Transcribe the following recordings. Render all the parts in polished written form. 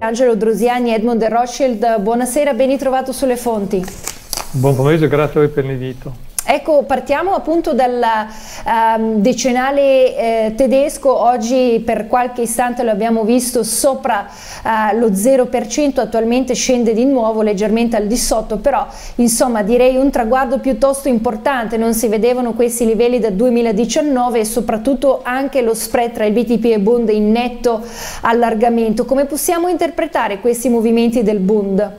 Angelo Drusiani, Edmond de Rothschild, buonasera, ben ritrovato sulle fonti. Buon pomeriggio, grazie a voi per l'invito. Ecco, partiamo appunto dal decennale tedesco. Oggi per qualche istante lo abbiamo visto sopra lo 0%, attualmente scende di nuovo leggermente al di sotto, però insomma direi un traguardo piuttosto importante. Non si vedevano questi livelli dal 2019 e soprattutto anche lo spread tra il BTP e Bund in netto allargamento. Come possiamo interpretare questi movimenti del Bund?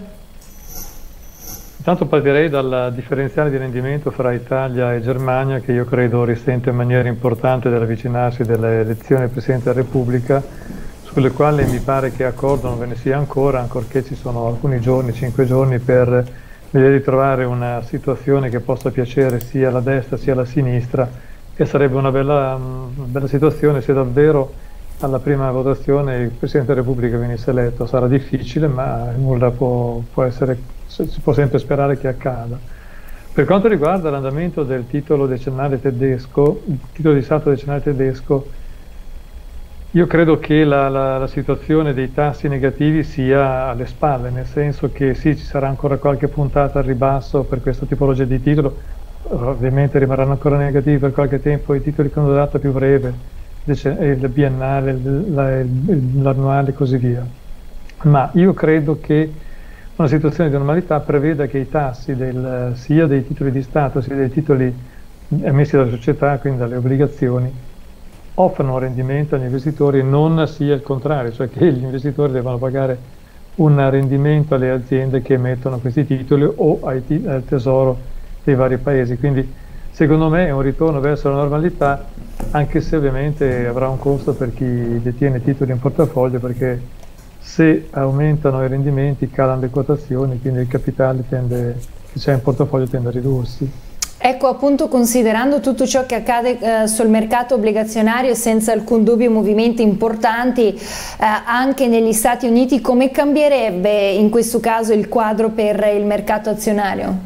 Intanto partirei dal differenziale di rendimento fra Italia e Germania, che io credo risente in maniera importante dell'avvicinarsi delle elezioni del Presidente della Repubblica, sulle quali mi pare che accordo non ve ne sia ancora, ancorché ci sono alcuni giorni, 5 giorni, per vedere di trovare una situazione che possa piacere sia alla destra sia alla sinistra, e sarebbe una bella situazione se davvero alla prima votazione il Presidente della Repubblica venisse eletto. Sarà difficile, ma nulla può essere, si può sempre sperare che accada. Per quanto riguarda l'andamento del titolo decennale tedesco, il titolo di Stato decennale tedesco, io credo che la situazione dei tassi negativi sia alle spalle, nel senso che sì, ci sarà ancora qualche puntata al ribasso per questa tipologia di titolo, ovviamente rimarranno ancora negativi per qualche tempo i titoli con durata più breve, il biennale, l'annuale e così via. Ma io credo che una situazione di normalità preveda che i tassi sia dei titoli di Stato sia dei titoli emessi dalle società, quindi dalle obbligazioni, offrano un rendimento agli investitori e non sia il contrario, cioè che gli investitori devono pagare un rendimento alle aziende che emettono questi titoli o al tesoro dei vari paesi. Quindi secondo me è un ritorno verso la normalità, anche se ovviamente avrà un costo per chi detiene titoli in portafoglio, perché se aumentano i rendimenti calano le quotazioni, quindi il capitale che c'è in portafoglio tende a ridursi. Ecco, appunto, considerando tutto ciò che accade sul mercato obbligazionario, senza alcun dubbio movimenti importanti anche negli Stati Uniti, come cambierebbe in questo caso il quadro per il mercato azionario?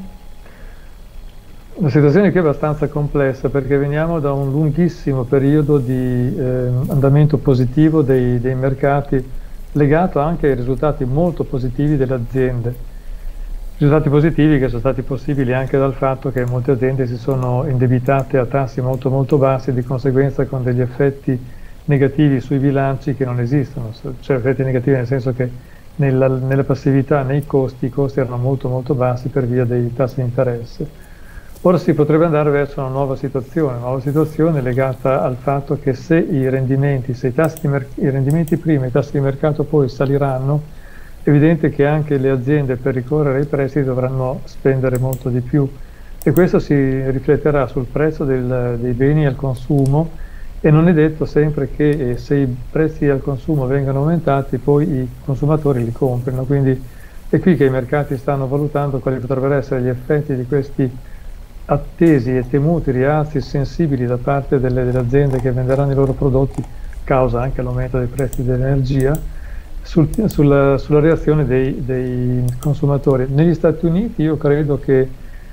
La situazione qui è abbastanza complessa, perché veniamo da un lunghissimo periodo di andamento positivo dei mercati, legato anche ai risultati molto positivi delle aziende. Risultati positivi che sono stati possibili anche dal fatto che molte aziende si sono indebitate a tassi molto molto bassi e di conseguenza con degli effetti negativi sui bilanci che non esistono, cioè effetti negativi nel senso che nella passività, i costi erano molto molto bassi per via dei tassi di interesse. Ora si potrebbe andare verso una nuova situazione legata al fatto che se i rendimenti, i rendimenti prima e i tassi di mercato poi saliranno, è evidente che anche le aziende per ricorrere ai prestiti dovranno spendere molto di più, e questo si rifletterà sul prezzo dei beni al consumo, e non è detto sempre che se i prezzi al consumo vengano aumentati poi i consumatori li comprino. Quindi è qui che i mercati stanno valutando quali potrebbero essere gli effetti di questi attesi e temuti rialzi sensibili da parte delle aziende che venderanno i loro prodotti, causa anche l'aumento dei prezzi dell'energia, sulla reazione dei consumatori. Negli Stati Uniti io credo che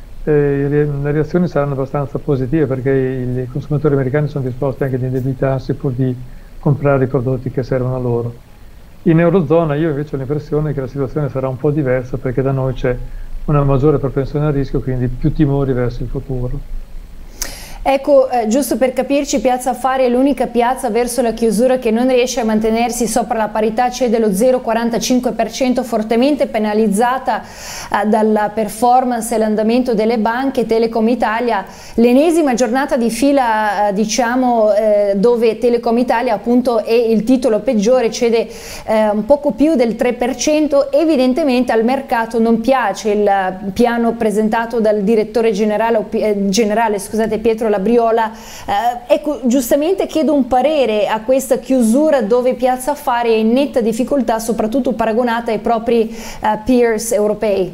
le reazioni saranno abbastanza positive, perché i consumatori americani sono disposti anche ad indebitarsi pur di comprare i prodotti che servono a loro. In Eurozona io invece ho l'impressione che la situazione sarà un po' diversa, perché da noi c'è una maggiore propensione al rischio, quindi più timori verso il futuro. Ecco, giusto per capirci, Piazza Affari è l'unica piazza verso la chiusura che non riesce a mantenersi sopra la parità, cede lo 0,45%, fortemente penalizzata dalla performance e l'andamento delle banche. Telecom Italia, l'ennesima giornata di fila diciamo dove Telecom Italia appunto è il titolo peggiore, cede un poco più del 3%. Evidentemente al mercato non piace il piano presentato dal direttore generale Pietro Labriola. Ecco, giustamente chiedo un parere a questa chiusura dove Piazza Affari è in netta difficoltà, soprattutto paragonata ai propri peers europei.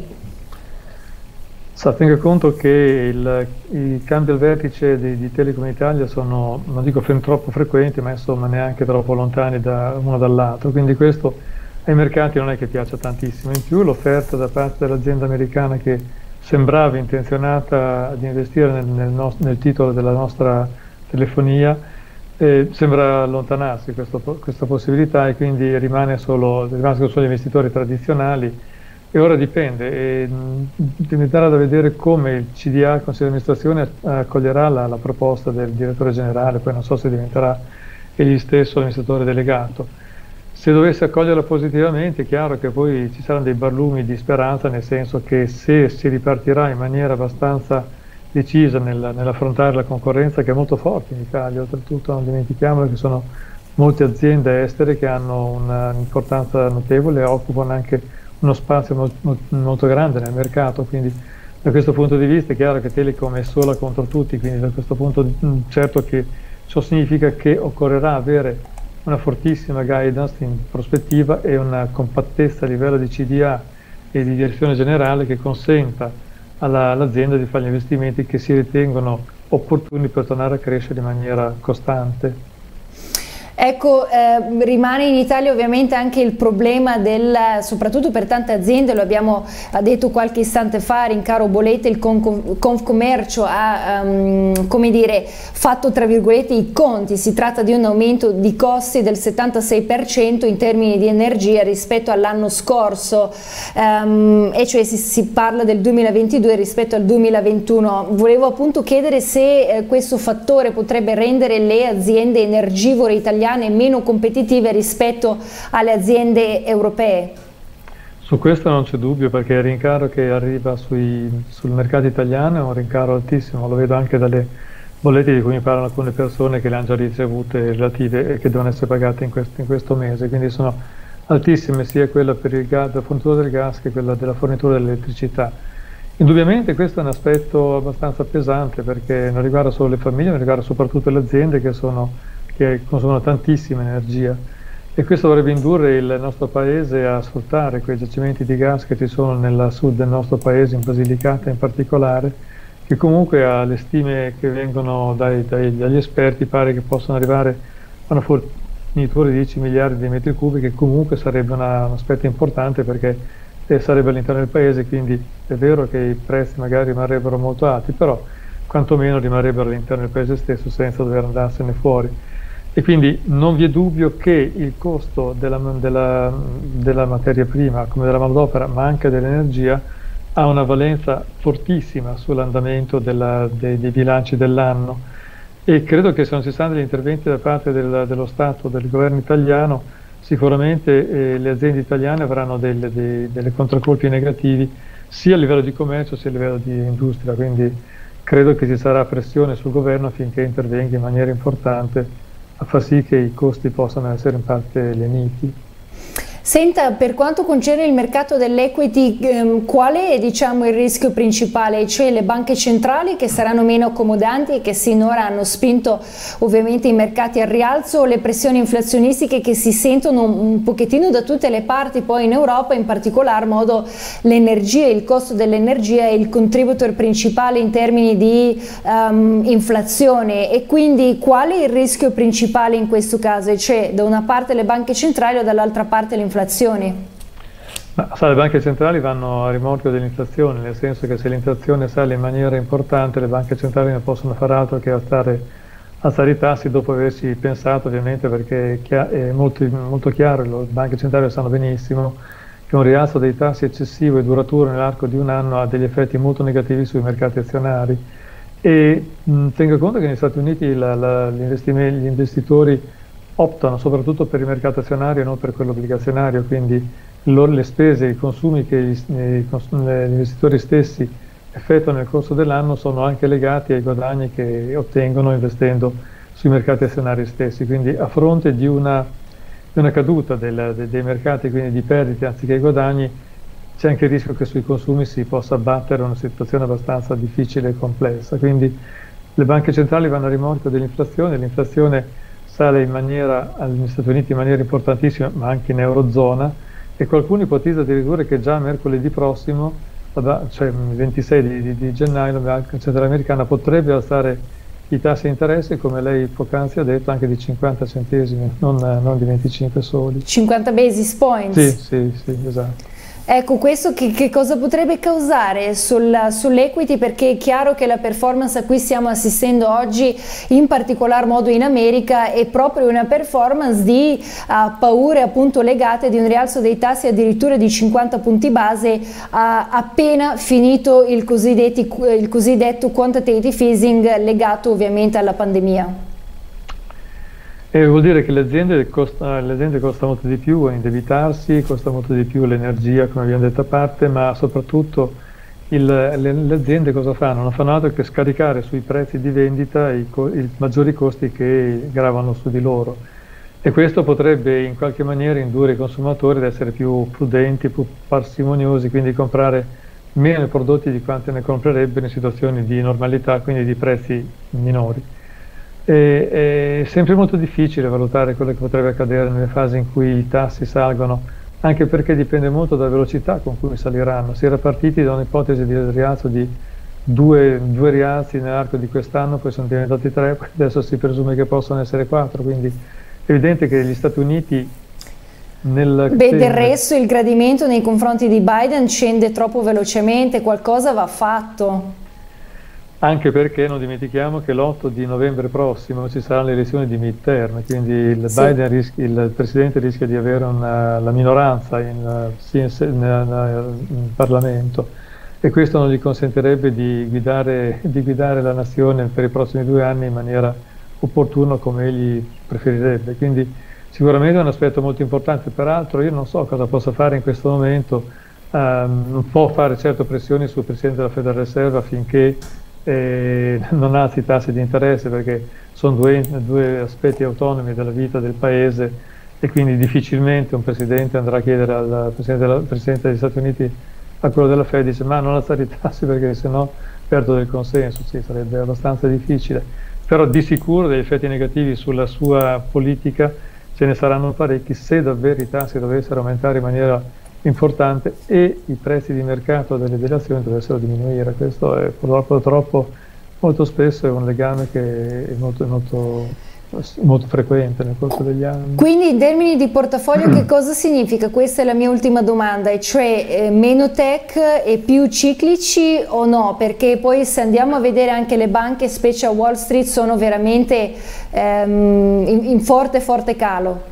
Tenga conto che i cambi al vertice di Telecom Italia sono, non dico troppo frequenti, ma insomma neanche troppo lontani uno dall'altro, quindi questo ai mercati non è che piaccia tantissimo. In più l'offerta da parte dell'azienda americana, che sembrava intenzionata ad investire nel titolo della nostra telefonia, Sembra allontanarsi questa possibilità e quindi rimasero solo gli investitori tradizionali e ora dipende, dipenderà da vedere come il CDA, il Consiglio di amministrazione, accoglierà la proposta del direttore generale, poi non so se diventerà egli stesso l'amministratore delegato. Se dovesse accoglierla positivamente è chiaro che poi ci saranno dei barlumi di speranza, nel senso che se si ripartirà in maniera abbastanza decisa nell'affrontare la concorrenza, che è molto forte in Italia, oltretutto non dimentichiamolo che sono molte aziende estere che hanno un'importanza notevole e occupano anche uno spazio molto grande nel mercato, quindi da questo punto di vista è chiaro che Telecom è sola contro tutti, quindi da questo punto certo che ciò significa che occorrerà avere una fortissima guidance in prospettiva e una compattezza a livello di CDA e di direzione generale che consenta all'azienda di fare gli investimenti che si ritengono opportuni per tornare a crescere in maniera costante. Ecco, rimane in Italia ovviamente anche il problema soprattutto per tante aziende, lo abbiamo detto qualche istante fa, rincaro bollette, il Confcommercio ha come dire, fatto tra virgolette i conti, si tratta di un aumento di costi del 76% in termini di energia rispetto all'anno scorso, e cioè si parla del 2022 rispetto al 2021. Volevo appunto chiedere se questo fattore potrebbe rendere le aziende energivore italiane meno competitive rispetto alle aziende europee? Su questo non c'è dubbio, perché il rincaro che arriva sul mercato italiano è un rincaro altissimo, lo vedo anche dalle bollette di cui mi parlano alcune persone che le hanno già ricevute relative e che devono essere pagate in questo mese, quindi sono altissime sia quella per il gas, la fornitura del gas che quella della fornitura dell'elettricità. Indubbiamente questo è un aspetto abbastanza pesante perché non riguarda solo le famiglie, ma riguarda soprattutto le aziende che consumano tantissima energia e questo dovrebbe indurre il nostro paese a sfruttare quei giacimenti di gas che ci sono nel sud del nostro paese, in Basilicata in particolare, che comunque alle stime che vengono dagli esperti pare che possano arrivare a una fornitura di 10 miliardi di metri cubi, che comunque sarebbe un aspetto importante perché sarebbe all'interno del paese, quindi è vero che i prezzi magari rimarrebbero molto alti, però quantomeno rimarrebbero all'interno del paese stesso senza dover andarsene fuori. E quindi non vi è dubbio che il costo della materia prima, come della manodopera, ma anche dell'energia, ha una valenza fortissima sull'andamento dei bilanci dell'anno e credo che se non ci saranno degli interventi da parte dello Stato, del governo italiano, sicuramente le aziende italiane avranno delle contraccolpi negativi sia a livello di commercio sia a livello di industria, quindi credo che ci sarà pressione sul governo affinché intervenga in maniera importante a far sì che i costi possano essere in parte leniti. Senta, per quanto concerne il mercato dell'equity, qual è diciamo, il rischio principale? Cioè le banche centrali che saranno meno accomodanti e che sinora hanno spinto ovviamente i mercati al rialzo, o le pressioni inflazionistiche che si sentono un pochettino da tutte le parti poi in Europa, in particolar modo l'energia, il costo dell'energia è il contributor principale in termini di inflazione, e quindi qual è il rischio principale in questo caso? Cioè da una parte le banche centrali o dall'altra parte l'inflazione? Le banche centrali vanno a rimorchio dell'inflazione, nel senso che se l'inflazione sale in maniera importante le banche centrali non possono fare altro che alzare i tassi dopo averci pensato, ovviamente, perché è molto chiaro, le banche centrali lo sanno benissimo, che un rialzo dei tassi eccessivo e duraturo nell'arco di un anno ha degli effetti molto negativi sui mercati azionari. E tengo conto che negli Stati Uniti gli investitori optano soprattutto per il mercato azionario e non per quello obbligazionario, quindi le spese, i consumi che gli investitori stessi effettuano nel corso dell'anno sono anche legati ai guadagni che ottengono investendo sui mercati azionari stessi, quindi a fronte di una caduta dei mercati, quindi di perdite anziché guadagni, c'è anche il rischio che sui consumi si possa abbattere una situazione abbastanza difficile e complessa, quindi le banche centrali vanno a rimorchio dell'inflazione, l'inflazione sale negli Stati Uniti in maniera importantissima, ma anche in Eurozona, e qualcuno ipotizza addirittura che già mercoledì prossimo, cioè il 26 di gennaio, la Banca Centrale Americana potrebbe alzare i tassi di interesse, come lei poc'anzi ha detto, anche di 50 centesimi, non di 25 soli. 50 basis points? Sì, esatto. Ecco, questo che cosa potrebbe causare sull'equity? Perché è chiaro che la performance a cui stiamo assistendo oggi, in particolar modo in America, è proprio una performance di paure appunto legate di un rialzo dei tassi addirittura di 50 punti base appena finito il cosiddetto quantitative easing legato ovviamente alla pandemia. Vuol dire che le aziende costa molto di più a indebitarsi, costa molto di più l'energia, come abbiamo detto a parte, ma soprattutto le aziende cosa fanno? Non fanno altro che scaricare sui prezzi di vendita i maggiori costi che gravano su di loro. E questo potrebbe in qualche maniera indurre i consumatori ad essere più prudenti, più parsimoniosi, quindi comprare meno prodotti di quanti ne comprerebbero in situazioni di normalità, quindi di prezzi minori. È sempre molto difficile valutare quello che potrebbe accadere nelle fasi in cui i tassi salgono, anche perché dipende molto dalla velocità con cui saliranno. Si era partiti da un'ipotesi di rialzo di due rialzi nell'arco di quest'anno, poi sono diventati 3, adesso si presume che possano essere 4, quindi è evidente che gli Stati Uniti del resto il gradimento nei confronti di Biden scende troppo velocemente, qualcosa va fatto. Anche perché non dimentichiamo che l'8 di novembre prossimo ci saranno le elezioni di midterm, quindi il Presidente rischia di avere la minoranza in Parlamento e questo non gli consentirebbe di guidare la nazione per i prossimi 2 anni in maniera opportuna come egli preferirebbe. Quindi sicuramente è un aspetto molto importante. Peraltro io non so cosa possa fare in questo momento, non può fare certo pressioni sul Presidente della Federal Reserve affinché non alzi i tassi di interesse, perché sono due aspetti autonomi della vita del paese e quindi difficilmente un presidente andrà a chiedere al presidente degli Stati Uniti, a quello della Fed, dice ma non alzare i tassi perché sennò perdo del consenso. Sì, sarebbe abbastanza difficile, però di sicuro degli effetti negativi sulla sua politica ce ne saranno parecchi se davvero i tassi dovessero aumentare in maniera importante e i prezzi di mercato delle azioni dovessero diminuire. Questo è purtroppo molto spesso è un legame che è molto frequente nel corso degli anni. Quindi in termini di portafoglio che cosa significa? Questa è la mia ultima domanda, e cioè meno tech e più ciclici o no? Perché poi se andiamo a vedere anche le banche, specie a Wall Street, sono veramente in forte calo.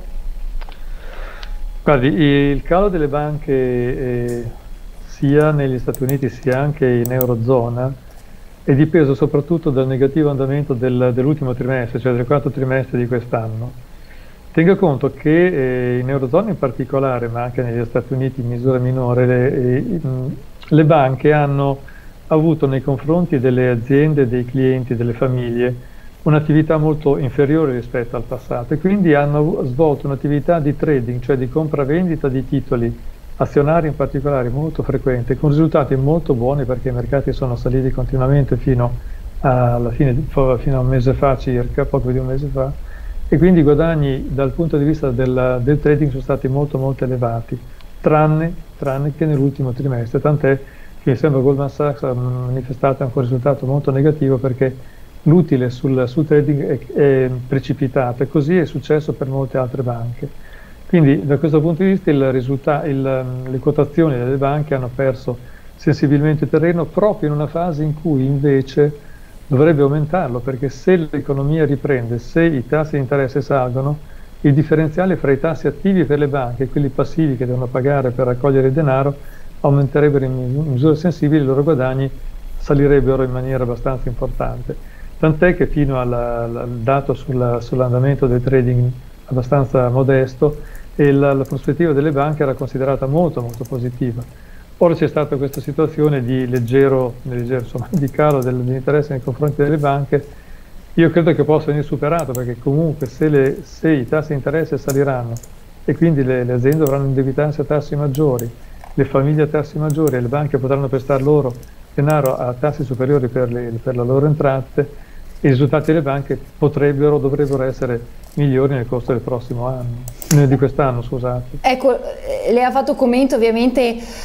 Guardi, il calo delle banche sia negli Stati Uniti sia anche in Eurozona è dipeso soprattutto dal negativo andamento dell'ultimo trimestre, cioè del quarto trimestre di quest'anno. Tenga conto che in Eurozona in particolare, ma anche negli Stati Uniti in misura minore, le banche hanno avuto nei confronti delle aziende, dei clienti, delle famiglie, un'attività molto inferiore rispetto al passato e quindi hanno svolto un'attività di trading, cioè di compravendita di titoli azionari in particolare molto frequente, con risultati molto buoni perché i mercati sono saliti continuamente fino a un mese fa circa, poco più di un mese fa, e quindi i guadagni dal punto di vista del trading sono stati molto elevati, tranne che nell'ultimo trimestre, tant'è che mi sembra Goldman Sachs ha manifestato anche un risultato molto negativo perché l'utile sul trading è precipitato e così è successo per molte altre banche. Quindi da questo punto di vista le quotazioni delle banche hanno perso sensibilmente terreno proprio in una fase in cui invece dovrebbe aumentarlo, perché se l'economia riprende, se i tassi di interesse salgono, il differenziale fra i tassi attivi per le banche e quelli passivi che devono pagare per raccogliere il denaro aumenterebbero in misura sensibile, i loro guadagni salirebbero in maniera abbastanza importante. Tant'è che fino al dato sull'andamento del trading abbastanza modesto e la prospettiva delle banche era considerata molto positiva. Ora c'è stata questa situazione di di calo dell'interesse nei confronti delle banche. Io credo che possa venire superato perché comunque se i tassi di interesse saliranno e quindi le aziende dovranno indebitarsi a tassi maggiori, le famiglie a tassi maggiori e le banche potranno prestare loro denaro a tassi superiori per le loro entrate, i risultati delle banche dovrebbero essere migliori nel corso del prossimo anno, di quest'anno, scusate. Ecco, lei ha fatto commento ovviamente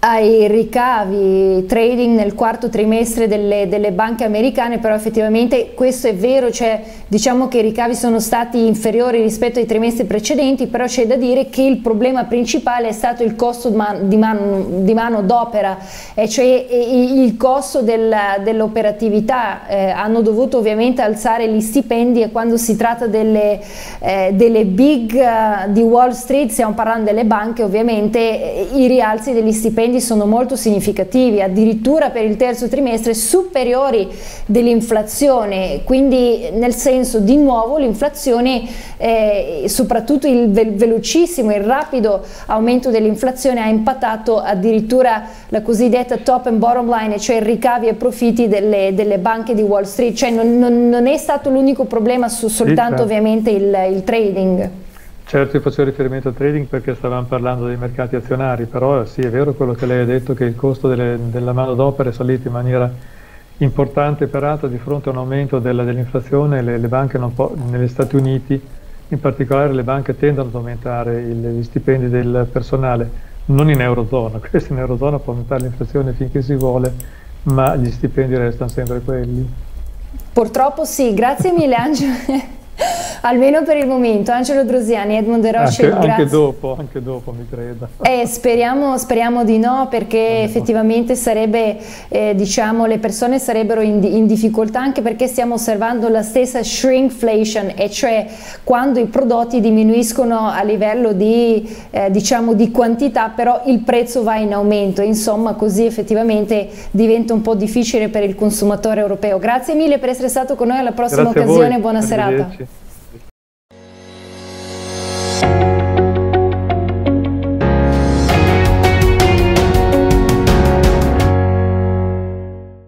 ai ricavi trading nel quarto trimestre delle banche americane, però effettivamente questo è vero, cioè diciamo che i ricavi sono stati inferiori rispetto ai trimestri precedenti, però c'è da dire che il problema principale è stato il costo di mano d'opera, cioè il costo dell'operatività. Hanno dovuto ovviamente alzare gli stipendi, e quando si tratta delle big di Wall Street, stiamo parlando delle banche, ovviamente i rialzi degli stipendi sono molto significativi, addirittura per il terzo trimestre superiori dell'inflazione, quindi nel senso, di nuovo, l'inflazione, soprattutto il velocissimo e rapido aumento dell'inflazione, ha impattato addirittura la cosiddetta top and bottom line, cioè ricavi e profitti delle banche di Wall Street. Cioè non è stato l'unico problema soltanto ovviamente il trading. Certo, io faccio riferimento al trading perché stavamo parlando dei mercati azionari, però sì, è vero quello che lei ha detto, che il costo della manodopera è salito in maniera importante, peraltro di fronte a un aumento dell'inflazione. Le banche negli Stati Uniti, in particolare, le banche tendono ad aumentare gli stipendi del personale, non in Eurozona. Questo in Eurozona può aumentare l'inflazione finché si vuole, ma gli stipendi restano sempre quelli. Purtroppo sì, grazie mille Angelo. Almeno per il momento. Angelo Drosiani, Edmond De Rothschild, anche dopo mi creda. Speriamo di no, perché effettivamente sarebbe, diciamo, le persone sarebbero in difficoltà, anche perché stiamo osservando la stessa shrinkflation, e cioè quando i prodotti diminuiscono a livello di, diciamo, di quantità, però il prezzo va in aumento. Insomma, così effettivamente diventa un po' difficile per il consumatore europeo. Grazie mille per essere stato con noi, alla prossima occasione, buona serata.